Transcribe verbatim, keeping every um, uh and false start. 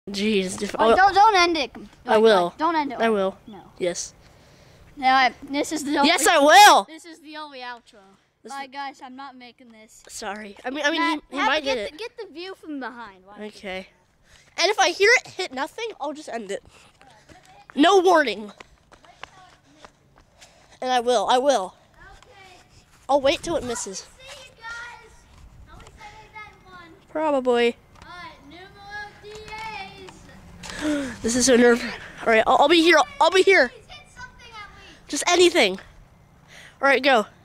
Jeez. If, Oh, don't don't end it. I will. Like, don't end it. I will. No. Yes. Now this is the only, Yes, I will. This is the only outro. This Alright, guys, I'm not making this. Sorry. I mean, I mean, Matt, he, he have might to get, get it. The, get the view from behind. Why don't you? Okay. And if I hear it hit nothing, I'll just end it. No warning. And I will. I will. Okay. I'll wait till it misses. See you guys. How many seconds that one? Probably. Alright, numero diez. This is so nerve. All right, I'll, I'll be here. I'll, I'll be here. Please hit something at least. Just anything. All right, go.